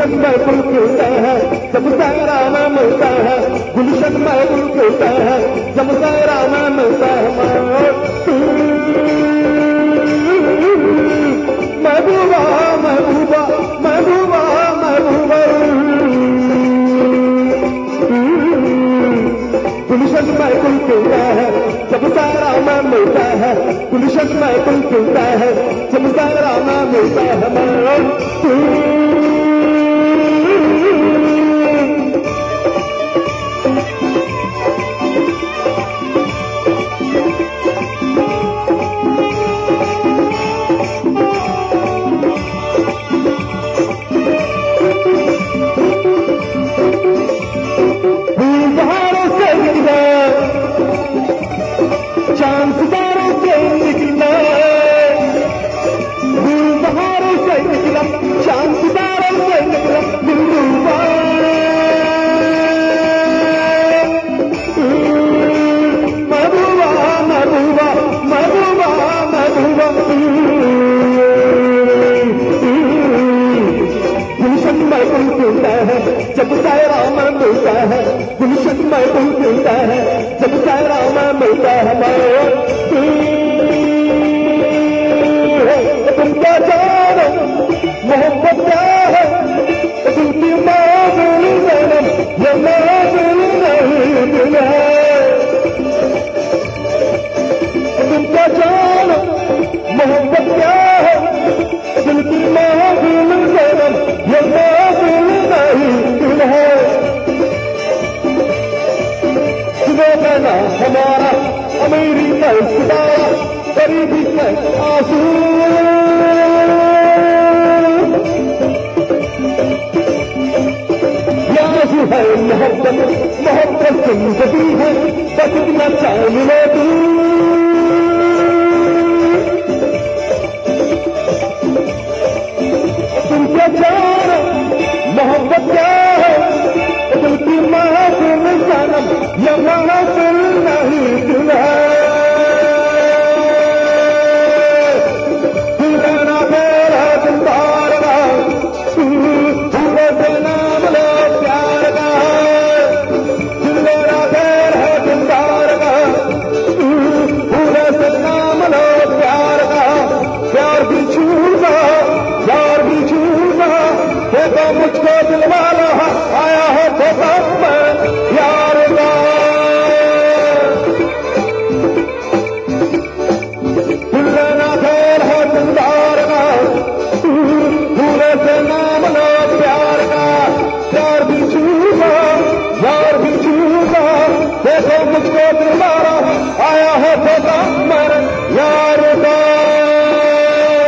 गुलशन में गुल खिलता है जब सायरा में मिलता है, गुलशन में गुल खिलता है जब सायरा में मिलता है। महबूबा महबूबा महबूबा महबूबा, गुलशन में गुल खिलता है जब सायरा में मिलता है, गुलशन में गुल खिलता है जब सायरा में मिलता है। जब सायरा में मिलता है, गुलशन में गुल खिलता है जब सायरा में मिलता है। तुम क्या जानो मोहब्बत क्या है, दिल की महफिल सनम ये महफिल नहीं दिल है। तुम क्या जानो मोहब्बत क्या है, दिल की महफिल सनम ये महफिल नहीं दिल है। सुनो कहना हमारा अमीरी का सितारा, गरीबी का आंसू, ये आंसू है मोहब्बत, मोहब्बत जिंदगी है बस इतना चाह ले तू। तुम क्या जानो मोहब्बत क्या है, दिल की महफिल सनम ये महफिल नहीं दिल है।